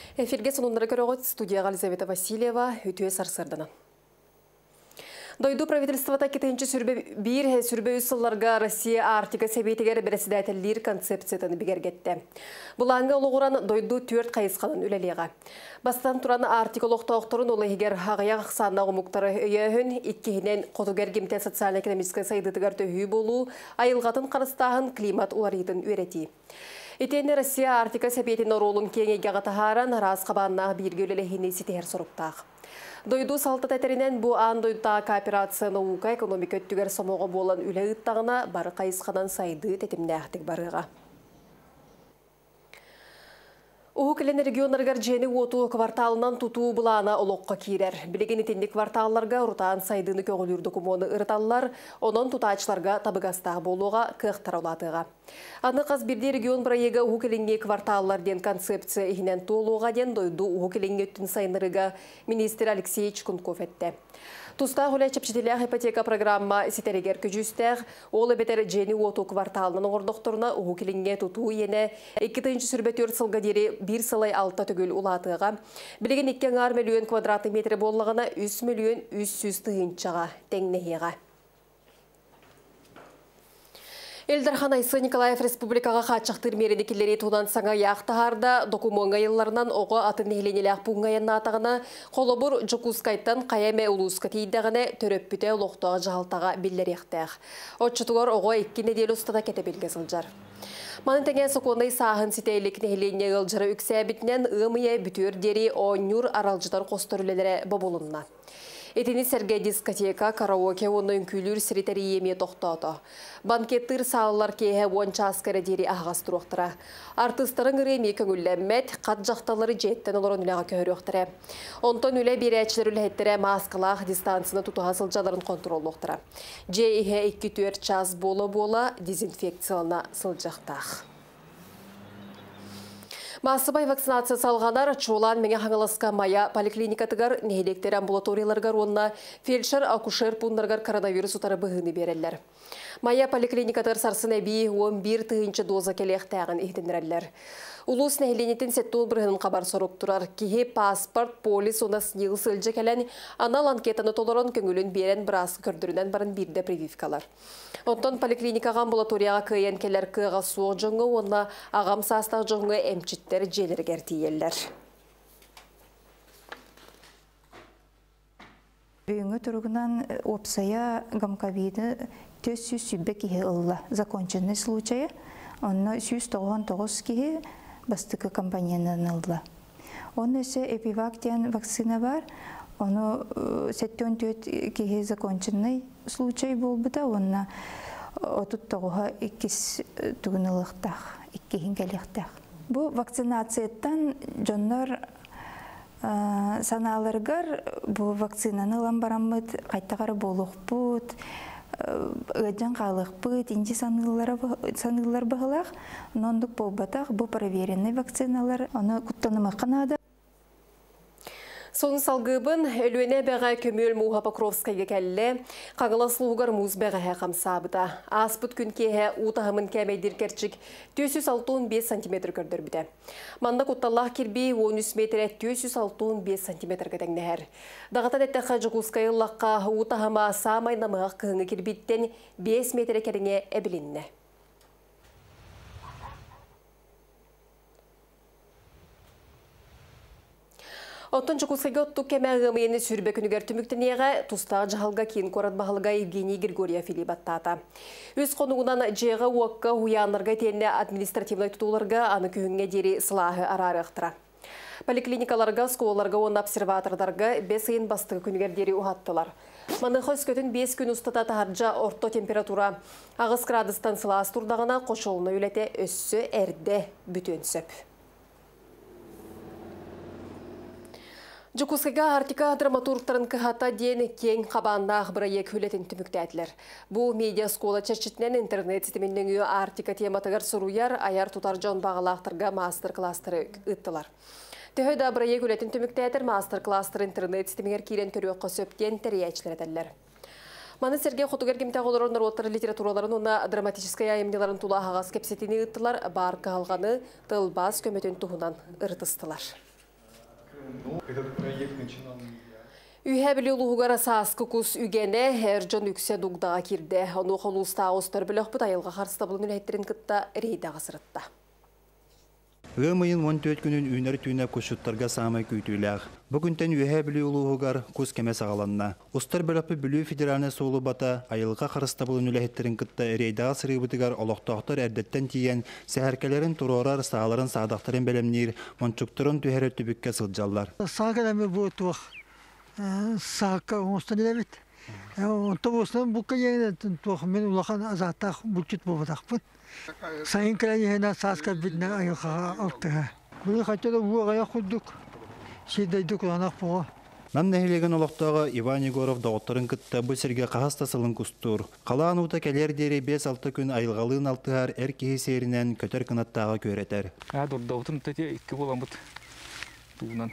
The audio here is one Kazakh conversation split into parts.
Эфирге сонунлары көрөгөт студияга Елизавета Васильева үтүе сарсырдана. Дойду правительствота кетенче сүрбе үсылларга Россия Арктика себетигер председательлер концепциятын бигергетти. Булаңга улугуран дойду 4 кайысканын үлелега. Бастан туран Арктика локтоокторун улыгер агаяк санна гумуктары өйөһүн иккиһинен котугергимте социально-экономический сайдытыгар төһүү болуу айылгатын карыстагын климат уларытын үерети. Итени Россия Арктика себетин ролун кеңеге гатахаран раз кабанна биргөлелехини ситер соруктак. Дойду салты тәтерінен бұ аң дойда кооперация наука экономика өттігер самоға болан үлі ұттағына бары қайысқадан сайды тетімді әқтік барыға. Ухукелен регионаргар жені оту кварталынан туту бұлана олоққа кейрер. Білеген етенді кварталларға ұртаан сайдыны көгілірді күмоны ұрталлар, онын тұтачыларға табығастағы болуға қықтар олатыға. Аны қаз бірде регион проегі ухукеленге кварталлар ден концепция ихінен толуға ден дойду ухукеленге өттін сайнырыға министр Алексей Чкунков әтті. Туста ғылай чепшетелях ипотека программа ситерегер көжістәғ, олы бетер жені оту кварталының ордоқторына ухукеленге туту ене 2-ші сүрбетер сылға дері 1 сылай 6 түгіл улатыға. Білеген 2 миллион квадраты метрі болығына 3 миллион 300 тығынчаға тәңнеғеға. Элдархан Айсы Николаев Республикаға қатшақтыр мередекелері тудан саңа яқтағарда документ ғайыларынан оғы атын нехленелек бұңғайынна атағына қолыбыр жүкускайттан қаяме ұлысқа тейдіғіне төрөппіте ұлықтыға жағалтаға білдер ектәқ. Отчытығыр оғы 2 неделі ұстада кете белге сылжар. Манын тәңен соқондай сағын сетейлік нехлене ғылжыры үксәбітінен ұмыя бүтір дері оңюр аралжыдар қостырылелері бабылынна. Этини сәрге дискотека, караоке, оның күлір сіритері еме тоқтауды. Банкеттір сағылар кейе онча аскары дері ағастыруқтыра. Артыстарын үреме көңілләммәт, қат жақталары жеттен оларын үліға көхір өқтірі. Онтан үлі берәчілер үләттірі маскалақ дистанцияны тұтуға сылжаларын контроллуқтыра. Же 2-4 час бола дезинфекциялана сылжақтақ. Масыбай вакцинация салғанар чулан менге хаңылысқа мая поликлиникатығар нехелектер амбулаторияларғар онына фельдшер, акушер пундарғар коронавирус ұтары бұғыны берелер. Мая поликлиникатығар сарсын әбей 11 тығынчы доза келектәғын ехтендірәлер. Улус нәхеленетін сәттуыл бірғынын қабар сұрып тұрар. Кеге паспорт, полис, онас ниғы сылжы кәлән, анал анкетаны толырын көңілін берен бірасы көрдірінен барын бірді прививкалар. Онтан поликлиникаға амбулаторияға көйен келер кыға суық жоңы, онына ағам састақ жоңы әмчіттер желер кәртейелер. Бүйіңі тұрғынан опсая гамковиды төс сүббе кеге ұлла. Законченный случайы, онына 199 кеге бастықы компанияны ұлла. Оны өсе эпивактиян вакцина бар, оны 74 кеге законченный случай бол бұда, онына 39-ға 2 түгініліктақ, 2 келектақ. Бұл вакцинацияттан жонлар саналарғар бұл вакцинаны ламбарамыд, қайтағары болуқ бұд, өджан қалық бұд, инжи санылар бұғылақ, ондық бұл батақ, бұл проверенный вакциналар, оны күттанымы қанады. Соны салғыбын өлуіне бәға көмел Муға Покровскайға кәлі, қағыласылуғар мұз бәға қамсабыда. Аспыт күн кеге ұтағымын кәмейдер кәрчік 265 см көрдір біді. Манда құтталлақ кербей 13 метр 265 см кәдәңнәр. Дағатан әттәққа жүгускайыллаққа ұтағыма самайнамыға қыңы кербейттен 5 метр кәріңе әбілінні. Оттон жүкусайға отту кәмәғымыйыны сүрбе күнігер түміктінеға тұстағы жағалға кейін қорат бағылға Евгений Григория Филиппаттата. Өз қонуғынан жеға уаққа уянларға тенне административнай тұтуларға аны күйінге дері сылағы арары ықтыра. Поликлиникаларға, сколаларға, оны обсерватордарға 5 айын бастығы күнігер дері ұғаттылар. Маны қос көтін 5 күн ұстата тағаржа орто температура ағыз градустан сылаас тұрдағына қошолына өлете өссі әрді бүтін сөп. Жүкускайға Арктика драматургтарын кыхата ден кен қабанна ақбыра ек хүлетін түміктәділер. Бұл медиа скола чәрчетінен интернет сетіменнің үйі Арктика тематығар сұруяр аяр тұтар жон бағалақтырға мастер-кластыры ұттылар. Төхөді ақбыра ек хүлетін түміктәдір мастер-кластыр интернет сетімеңер кейлен көрі өққа сөптен тәриячлер әділер. Маны Сергей Хотугергимтә олар отыр литератураларын уна драматическая аемнеларын тула ағас кепсетini ұттылар, бар қалғаны тылбас көметін туғынан ұртыстылар. Этот проект начинал не я. Үйе білі ұлығығара саасқы күс үгене әржон үксе дуғдаға кирді. Оны қолуыста ауыстар біліқ бұд айылға қарыстабылын үләйттерін күтті рейдаға сырытта. Ғымайын 14 күнін үйнер түйінеп күшіттарға самай көйтіліғ. Бүгінтен үйе білі ұлығығар күс кеме сағаланна. Ұстар біліқпі білі федераліне соғылы бата айылға қарыстабылын үләйттерін күтті рейдаға сырыбытығар олықтақтар әрдеттен тиен сәхәркелерін тұрорар сағаларын сағдақтарын бәлемнер, мончуктарын түйері түбікке сылджалар. Сака онстан элемет. Онто болсам бу кайен тох мен улахан азаттах бучут бобатакпын. Сайын кайена саска бидна айха алты. Бу хатта бу гая худдук. Шидайдук анак бо. Нам нәһилеген олоқтағы Иван Егоров дауыттарын кытта бұл серге қағастасылын күстур. Қалан ұта кәлер дері 5-6 күн айылғалығын алтығар әр кейі серінен көтер қынаттағы көретер. Дауытын тәте 2 болан бұд. Туғынан.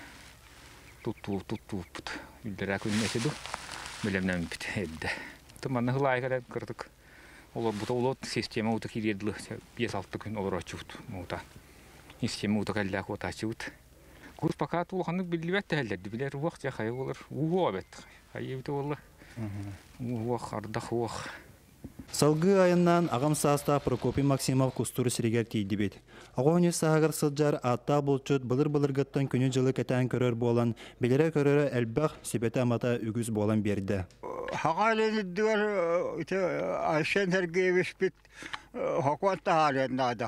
Тут үлдері әкілін әседі, білемнен біт әдді. Тұманны ғылай кәрәд кірдік. Олар бұта олар система ұта кереділі 5-6 күн олар açı ұта. Система ұта кәлі әк ұта açı ұта. Күз пақат ұлғанық білі бәтті әлдерді. Білер уақ жа қайы олар уға бәтті. Қайы біті олар. Уақ, ардақ уақ. Салғы айыннан ағам саста Прокопий Максимов кустуры сирегер тейді бет. Ағоны сағар сылжар атта болчут былыр-былыргаттан күні жылы кәтән көрір болан, белері көрірі әлбәқ себеті амата үгіз болан берді. Хағален үддігер Айшен Сергеевич бит хақуатта халендады.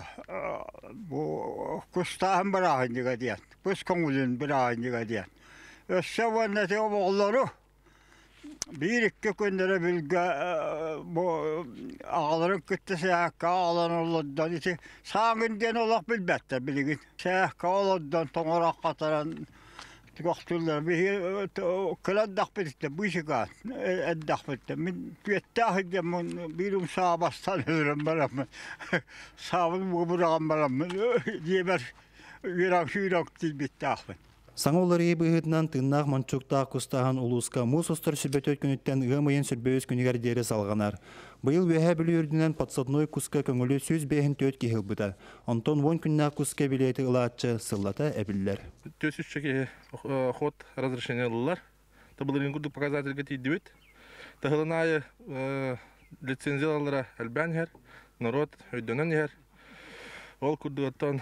Бұл күстағын бір ағын деға дейін, бүс көңілін бір ағын деға дейін. Өссе ваннаты оғылары bir-iki gündere bilge bu ağaların kütte seyakka ağalan oluddan iti sağınden olak bilbette bilgin. Seyakka oluddan toğarak kataran tükaktırlar bir kıladdak bitti bu işi kan eddak bitti. Min tüyettah edem birim sağa bastan ölürüm baram. Sağın bu bırakın baram. Diyeber virak şuyrak dil bitti ahmet. Саңолары бұғытынан тыңнақ манчуқтақ күстаған ұлысқа мұз ұстыр сүрбет өткінеттен ғымайын сүрбөз күнігер дері салғанар. Бұйыл өйе білі үрдінен патсатной күсқа көңілі сөз бейін төт кехіл бұда. Антон 10 күннақ күсқа білеті ұлатшы сыллата әбіллер. Төсүшчеке ход разрешение лылар. Табылырын күрдік показательге тейдібет. Тағылынайы лицензиялары әлбән әр, народ өйдөнен әр. Ол күрдіғаттан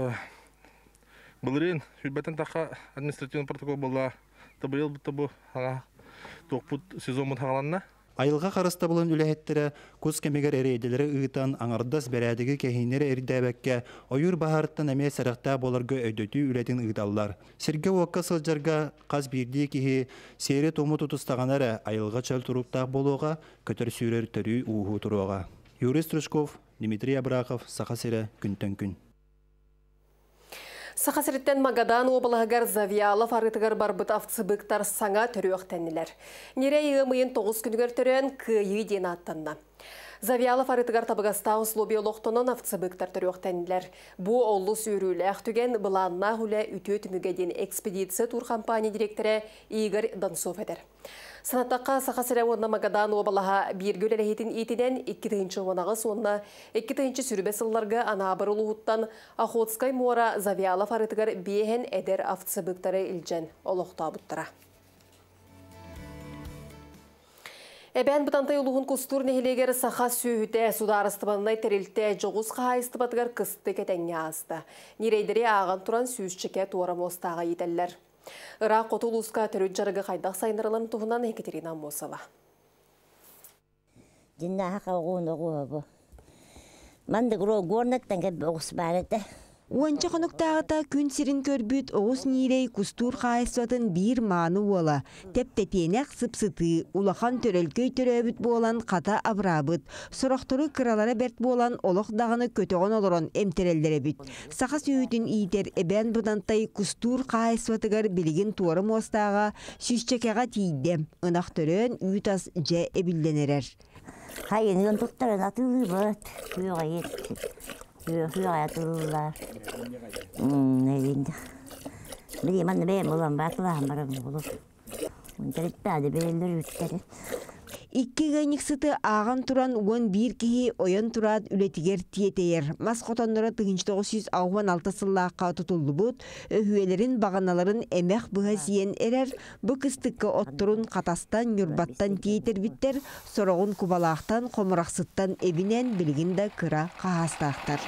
Былырын, хүлбәтін тақа административный протокол была. Табыйыл бұтты бұ тоқпұт сезон мұн хағаланна. Айылға қарыста бұлын үләхеттері күз кемегер әрейделері ұғытан аңардас бәрәдігі кәхейнері әрдәбәкке ойыр бағарыттан әме сарақта боларға өйдөті үләтін ұғдалар. Серге уаққа сылжарға қаз бірдей кеге сері тому тұтыстағанары айылға чәл тұруптақ болуға көтір сүйрер түрі ұғы тұруға. Юрий Стручков, Дмитрий Абрахов, Сақасыры, күнтен күн. Сақасырыттен Магадан обылығығар Завиалов арытығар барбыт авцыбықтар саңа түрі өқтәнілер. Нере еғымыйын 9 күнігер түрін күйі ден аттанна. Завиалов арытығар табығаста ұслобия лоқтонын авцыбықтар түрі өқтәнілер. Бұ олы сүйрілі әқтіген бұланна хүлі үтөт мүгеден экспедиция тур компания директоры Игорь Донцов әдір. Санаттаққа Сақасыры онына Магадан обылыға бергөл әлейтін етінен 2-тінші онағы сонына 2-тінші сүрбе сылларға анабыр ұлығыттан Охотскай мора Завиалов арытығар бейхен әдер авцыбықтары үлжен олықта бұттыра. Әбән бұтантай ұлығын күстур нәхілегер сақа сүйіде сударыстыбанынай тәрілті жоғыз қағайыстыбатығар қысты кәтәңе асты. Нерейдері аған тұран сүйісчіке туарам остаға етәлілер. Ирақ қотыл ұсқа түрі жарығы қайдақ сайындырылан тұғынан Екатерина Мосова. Динна хақа оғуын оғуы бұ. Манды ғыру ғорнаттан кәбі оғыс бәрәді. Уанча қонықтағыта күн сирин көрбіт оғыз нирей күстур қайсуатын бір маны ола. Тәп-тәпенәк сыпсыты, улахан төрелкөй төрөбіт болан қата абрабыт. Сұрақтыры қыралары бәрт болан олық дағыны көтіғын олырын әмтерелдері біт. Сақа сүйітін иетер әбән бұдантай күстур қайсуатығар білігін туарым остаға сүзчекеға тейді. Үнақ төрін үйтас жә әбілденерер. Хайын үйін тұттарын атылы бұд. Үйіға етті. Hüya dururlar. Ne diyeyim? Bileyim anne benim olan bakılan barım olur. Onları da belirler ütleri. Икки гайник сыты ағын туран уон бир кихи ойон турат үлетигер тиетейер. Мас хотоннора 1966 сыллаққа тұтылды бұд, өйелерін бағаналарын әмәқ бұға сиен әрер, бұ кыстыққа оттырын қатастан, юрбаттан тиетер биттер, сорағын кубалақтан, қомырақсыттан эбинен білгінді кыра қағастақтар.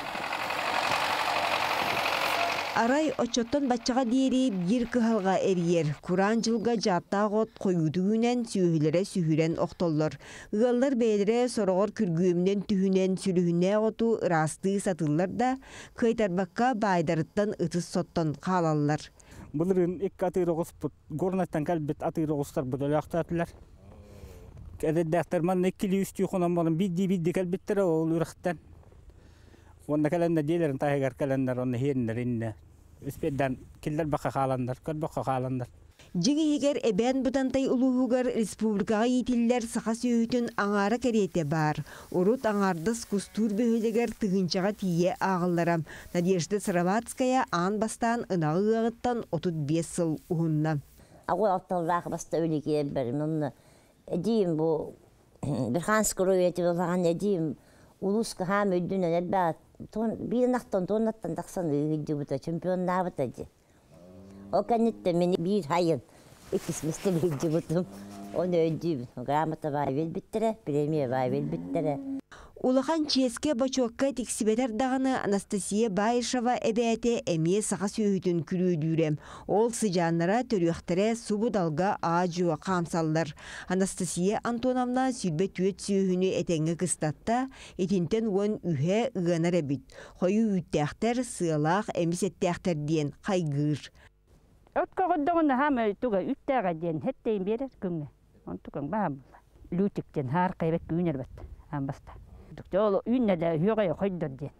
Арай очоттон бачаға дейірі бір кыхалға әрiyер. Куран жылға жаттағыт қойудығынан сүйілері сүйілен оқтоллар. Ғаллар бәйлері сорағыр күргүйімнен түхінен сүліхіне ғоту расты сатылар да, қайтарбаққа байдарыттан ұтыс соттан қалалар. Бұлырын екі атыры ғоспыт, горнаттан кәлбет атыры ғостар бұдалы ақтатылар. Әдәддәқтарман екілі үсті қонан болын бидді кәлбеттері ол ұрықтан. Онда кәләнді дейлерін тайығар кәләндар, оны херіндер Үспедден келдер баққа қаландар, көл баққа қаландар. Жиги егер эбен бутантай улуғығар республикаға етілілер сақа сөйітін аңары кәрете бар. Урут аңардыс кустур бөхілігер тығынчаға тие ағыларам. Надежда Сыраватская ан бастан ынағы ғыттан 35 сыл ұғынна. Ағыл алталдағы баста өліге бір әдейім бұл бір қанскұру еті болған әдейім улусқа хам өйдінен әлбәт bir nahtan tonattan taksan üyüdü bu da çempiyonlar bu da. O kanette meni bir hayın ikismiste üyüdü bu. Onu ödü. Gramata var velbittere, premiye var velbittere. Улахан ческе бачуакка тексибетер дағаны Анастасия Байышева әбәте әме саға сөйітін күрүйдүрем. Ол сыжанлара төріқтері субу далға аажуа қамсаллар. Анастасия Антоновна сүрбет түйет сөйіні әтеңі қыстатта, етінтен он үйе ұғанар әбіт. Қойы үттәқтер, сыйлақ, әмесеттәқтер дейін қайғыр. Өткіғыдығын хам өйтіға үттәға дейін хеттейін берер күнге. Онтықын бағам лүтіктен хар қайбек күйінер бәт. Амбаста. Ол үйіннәді үйеғай қойдыр ден.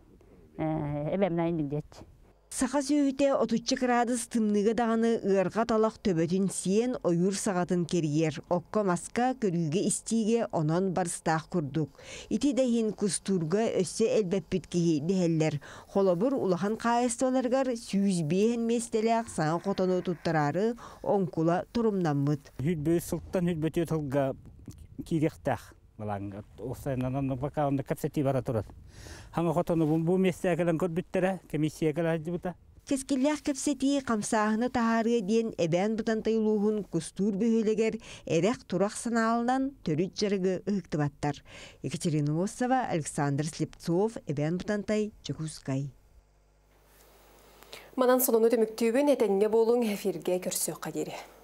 Әбәмін айындың дет. Сақа сөйіте 30 градус тымныға дағаны ұйарға талақ төбетін сиен ойыр сағатын кергер. Оққа маска көріге істиге онын барыстақ күрдік. Ити дәйін күстурға өсі әлбәппет кейі дәхеллер. Қолабыр улахан қайыстоларғар сүйіз бейін местелі ақсаң қотаны тұттарары оңкула тұрымнамыд. Хүтбөй сылттан хүтбөте тұлға керектақ. Осайнан бака онда капсети бара турат. Хаңа хотону бу месте калан көрбүттөрө, комиссия кала жибута. Кескиллях капсети камсаахны тахары ден эбен бутантайлугун кустур бөһөлөгөр эрек турак санаалынан төрүт жарыгы ыктыбаттар. Екатерина Мосова, Александр Слепцов, эбен бутантай Чекускай. Манан сонуну төмүктүүбүн этеңге болуң эфирге көрсөк кадери.